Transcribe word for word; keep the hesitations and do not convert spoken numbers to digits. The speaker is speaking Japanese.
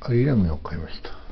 アイラメを買いました。